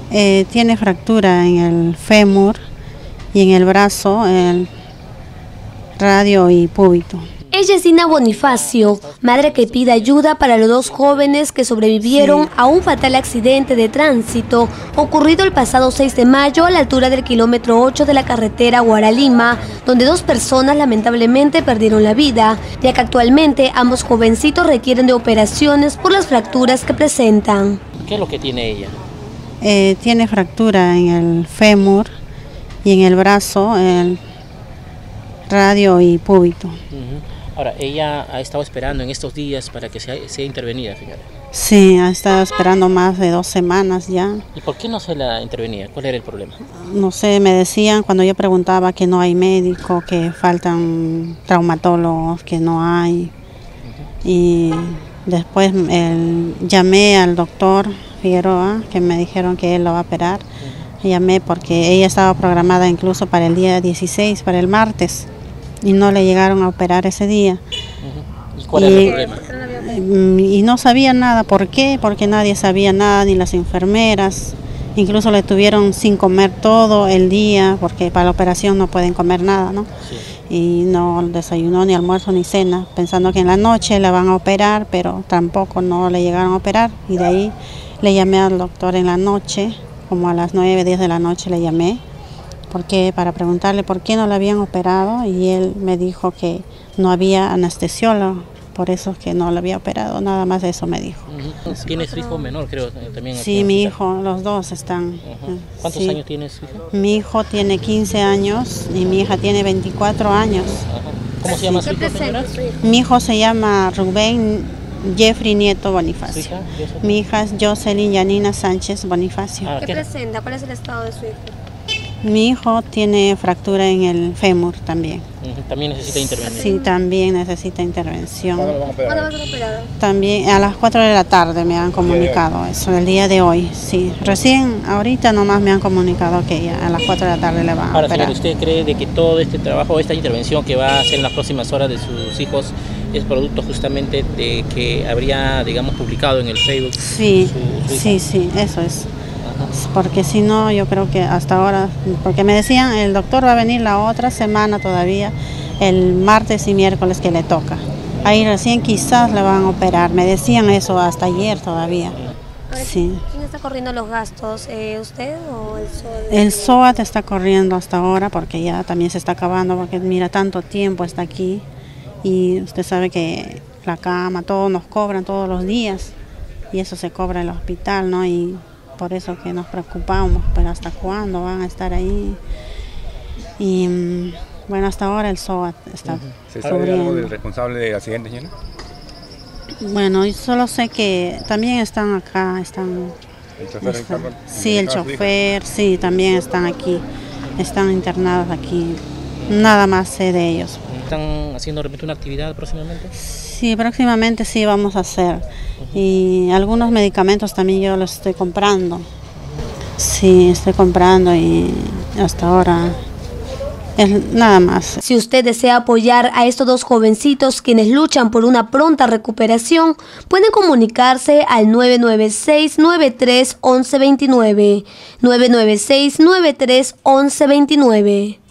Tiene fractura en el fémur y en el brazo, el radio y púbito. Ella es Dina Bonifacio, madre que pide ayuda para los dos jóvenes que sobrevivieron a un fatal accidente de tránsito ocurrido el pasado 6 de mayo a la altura del kilómetro 8 de la carretera Guaralima, donde 2 personas lamentablemente perdieron la vida, ya que actualmente ambos jovencitos requieren de operaciones por las fracturas que presentan. ¿Qué es lo que tiene ella? Tiene fractura en el fémur y en el brazo, el radio y púbito. Ahora, ella ha estado esperando en estos días para que sea intervenida, señora. Sí, ha estado esperando más de 2 semanas ya. ¿Y por qué no se la intervenía? ¿Cuál era el problema? No sé, me decían cuando yo preguntaba que no hay médico, que faltan traumatólogos, que no hay. Y después llamé al doctor Figueroa, que me dijeron que él lo va a operar. Llamé porque ella estaba programada incluso para el día 16, para el martes. Y no le llegaron a operar ese día. ¿Y cuál era el problema? Y no sabían nada. ¿Por qué? Porque nadie sabía nada, ni las enfermeras. Incluso le tuvieron sin comer todo el día, porque para la operación no pueden comer nada, ¿no? Sí. Y no desayunó, ni almuerzo, ni cena, pensando que en la noche la van a operar, pero tampoco no le llegaron a operar. Y de ahí le llamé al doctor en la noche, como a las 9, 10 de la noche le llamé. Porque para preguntarle por qué no la habían operado, y él me dijo que no había anestesiólogo, por eso es que no la había operado, nada más eso me dijo. ¿Tienes su hijo menor, creo, también? Sí, mi hijo, los dos están. ¿Cuántos años tiene su hijo? Mi hijo tiene 15 años y mi hija tiene 24 años. ¿Cómo se llama su hijo, señora? Mi hijo se llama Rubén Jeffrey Nieto Bonifacio. Mi hija es Jocelyn Yanina Sánchez Bonifacio. ¿Qué presenta? ¿Cuál es el estado de su hijo? Mi hijo tiene fractura en el fémur también. ¿También necesita intervención? Sí, también necesita intervención. ¿Cuándo va a ser operado? También a las 4 de la tarde me han comunicado eso, el día de hoy, sí. Recién, ahorita nomás me han comunicado que ya a las 4 de la tarde le van a operar. Ahora, señor, ¿usted cree de que todo este trabajo, esta intervención que va a hacer en las próximas horas de sus hijos es producto justamente de que habría, digamos, publicado en el Facebook? Sí, sí, eso es. Porque si no, yo creo que hasta ahora, porque me decían, el doctor va a venir la otra semana todavía, el martes y miércoles que le toca. Ahí recién quizás le van a operar, me decían eso hasta ayer todavía. Sí. ¿Quién está corriendo los gastos? ¿Usted o el SOAT? El SOAT está corriendo hasta ahora porque ya también se está acabando, porque mira, tanto tiempo está aquí y usted sabe que la cama, todo nos cobran todos los días y eso se cobra en el hospital, ¿no? Y por eso que nos preocupamos, pero hasta cuándo van a estar ahí. Y bueno, hasta ahora el SOAT está ¿Se sabe algo del responsable del accidente, señora? Bueno, yo solo sé que también están acá, están... ¿El chofer del carro? Sí, el chofer, sí, también están aquí, están internados aquí. Nada más sé de ellos. ¿Están haciendo de repente una actividad próximamente? Sí, próximamente sí vamos a hacer. Y algunos medicamentos también yo los estoy comprando. Sí, estoy comprando y hasta ahora es nada más. Si usted desea apoyar a estos 2 jovencitos quienes luchan por una pronta recuperación, pueden comunicarse al 996-93-1129. 996-93-1129.